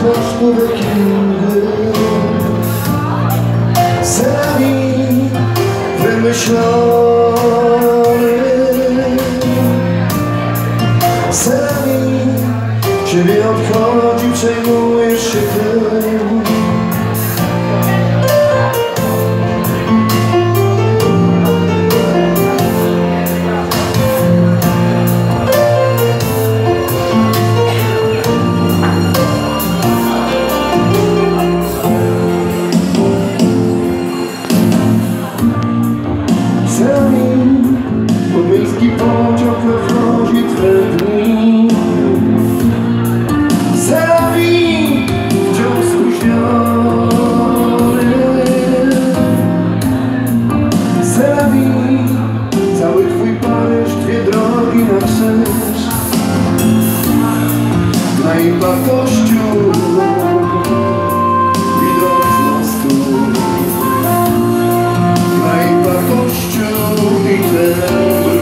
poszło Kingy. Sami wymyślony, sami ciebie odchodzi, przejmujesz się tym. Miejski pociąg rozwozi twe dni. Sami wciąż spóźniony, sami cały twój Paryż, dwie drogi na krzyż. Na im wartościu widok z mostu, na im wartościu i ten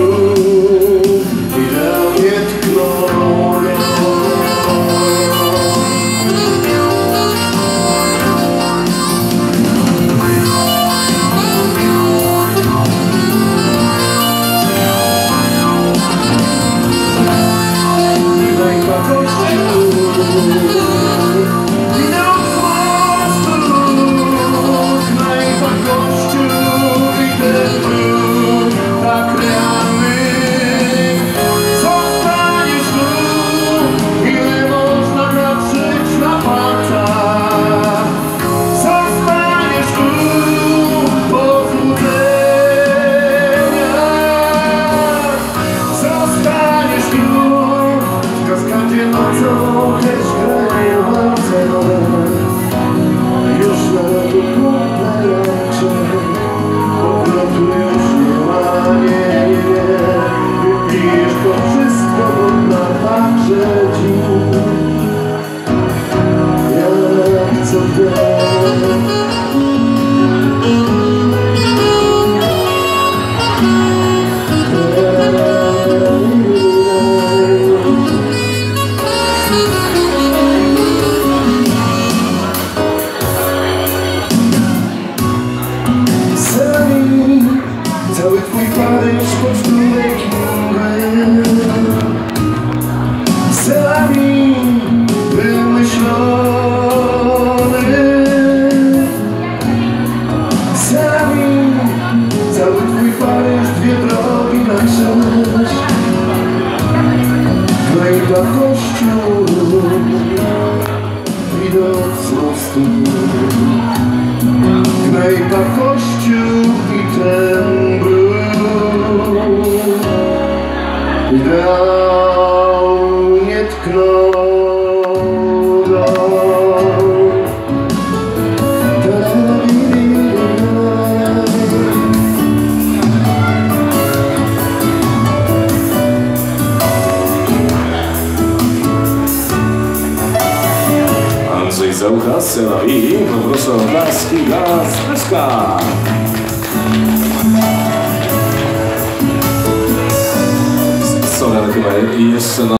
cały twój Paryż kosztuje Kingy. Sami wymyślony, sami cały twój Paryż, dwie drogi na krzyż. Knajpa kościół, widok z mostu. Knajpa kościół i ten dał nie tknął go. Andrzej Zauchas, no i poproszę o klaski dla Zbyszka. Ale chyba jeszcze